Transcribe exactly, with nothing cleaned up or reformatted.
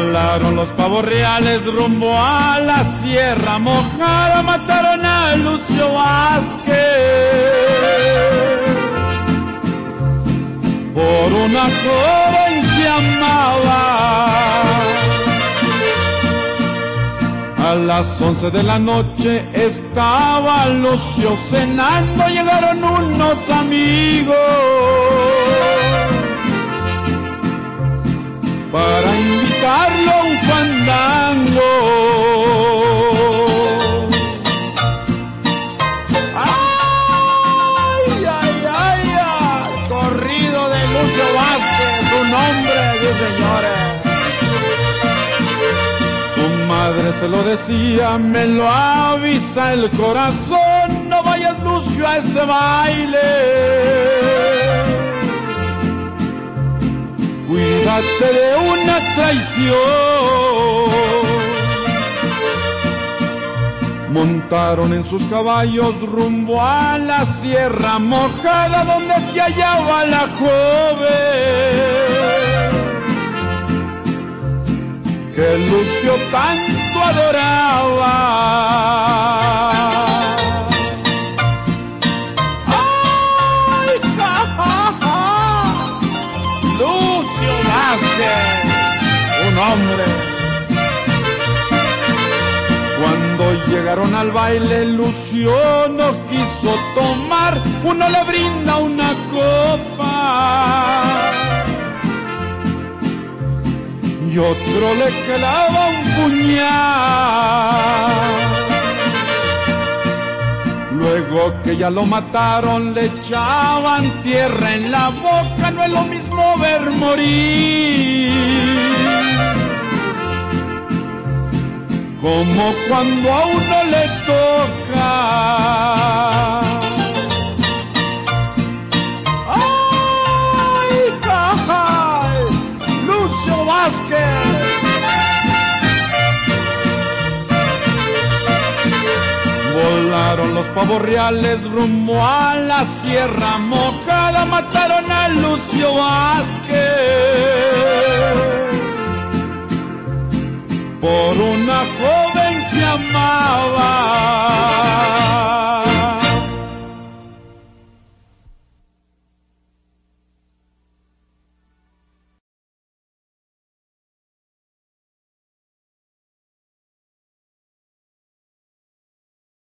Volaron los pavos reales rumbo a la Sierra Mojada, mataron a Lucio Vázquez por una joven que amaba. A las once de la noche estaba Lucio cenando, llegaron unos amigos para invitarlo a un fandango. ¡Ay, ay, ay, ay! Corrido de Lucio Vázquez, su nombre, sí, señores. Su madre se lo decía, me lo avisa el corazón, no vayas, Lucio, a ese baile. Cuídate de una traición. Montaron en sus caballos rumbo a la Sierra Mojada, donde se hallaba la joven que Lucio tanto adoraba. Un hombre. Cuando llegaron al baile, Lucio no quiso tomar, uno le brinda una copa y otro le clava un puñal. Luego que ya lo mataron, le echaban tierra en la boca, no es lo mismo ver morir como cuando a uno le toca. ¡Ay, ay! Lucio Vázquez. Volaron los pavos reales rumbo a la Sierra Mojada, mataron a Lucio Vázquez por una joven que amaba.